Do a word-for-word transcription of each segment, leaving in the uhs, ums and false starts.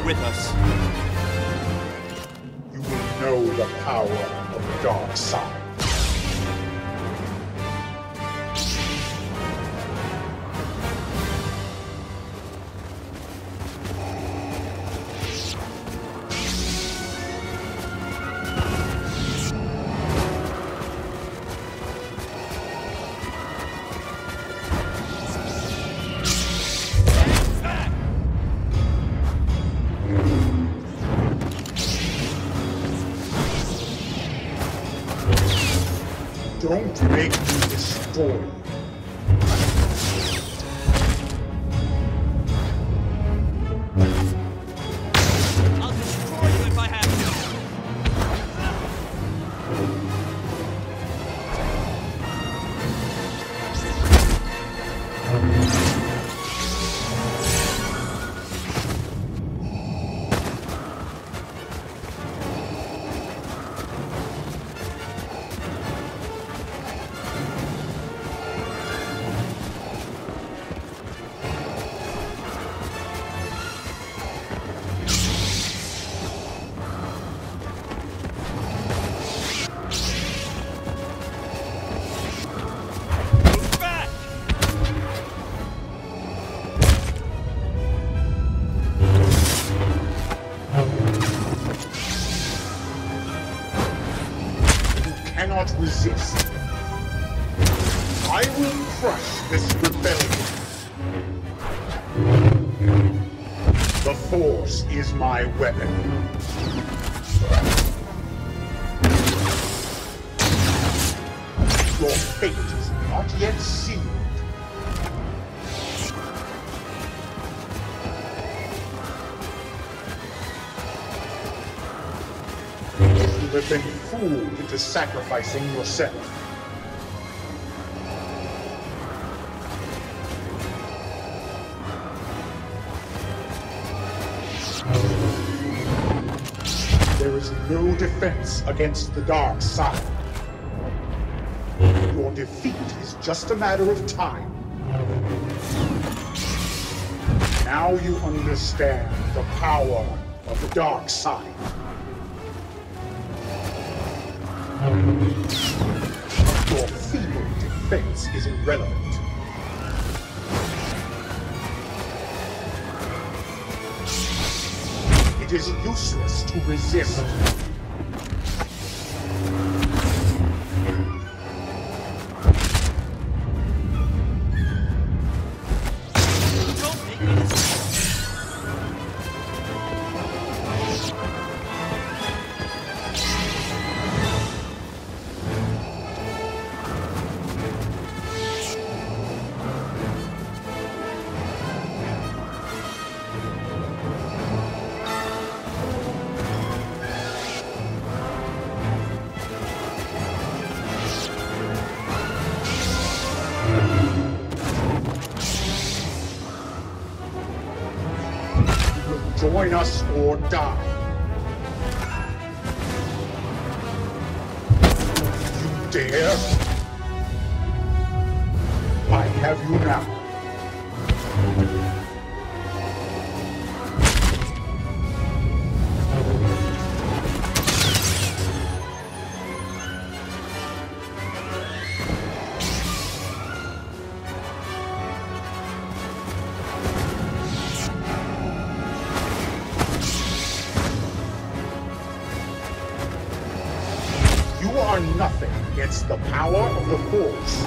with us. You will know the power of the dark side. Don't make me destroy you. I'll destroy you if I have to. Cannot resist. I will crush this rebellion. The Force is my weapon. Your fate is not yet sealed. You have been fooled into sacrificing yourself. There is no defense against the dark side. Your defeat is just a matter of time. Now you understand the power of the dark side. Your feeble defense is irrelevant. It is useless to resist. Join us or die. You dare? I have you now. You are nothing against the power of the Force.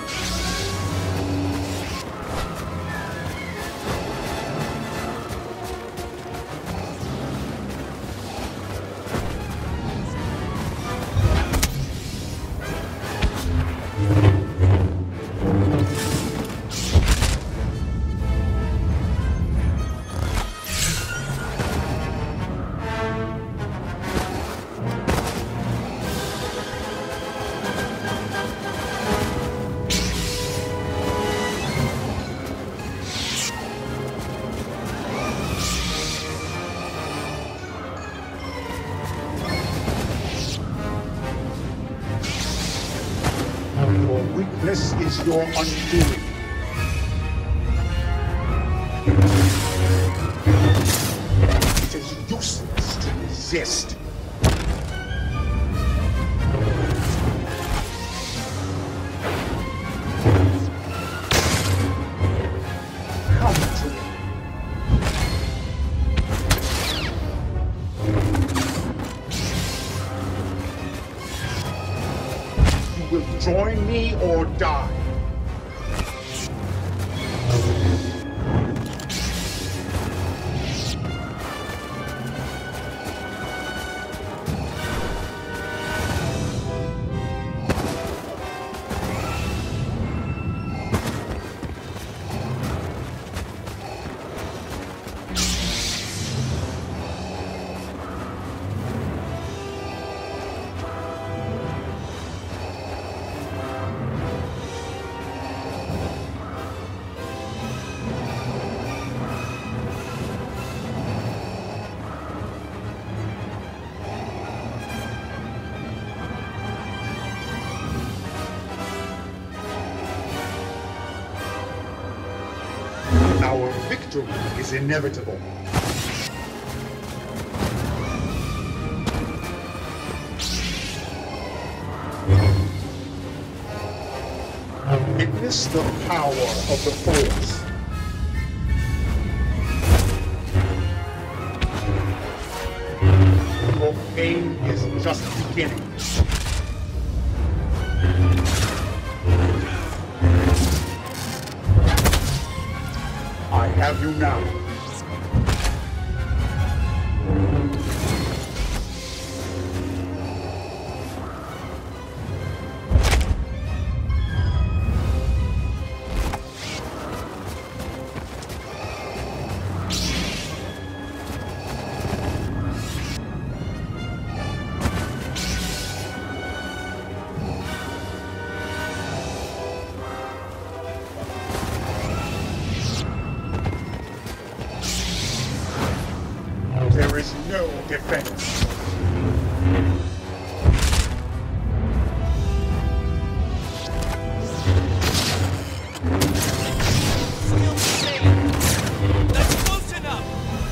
Weakness is your undoing. It resist. Come to me. You will join me or die. Our victory is inevitable. Witness the power of the Force. Your pain is just beginning. I have you now. There is no defense. Still safe. That's close enough.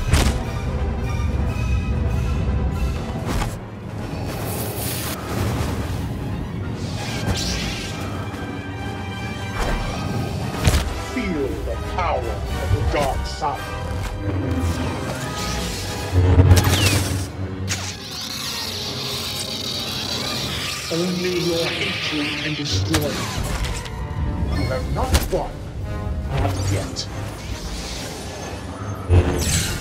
Feel the power of the dark side. Only your hatred can destroy you. You have not won, not yet.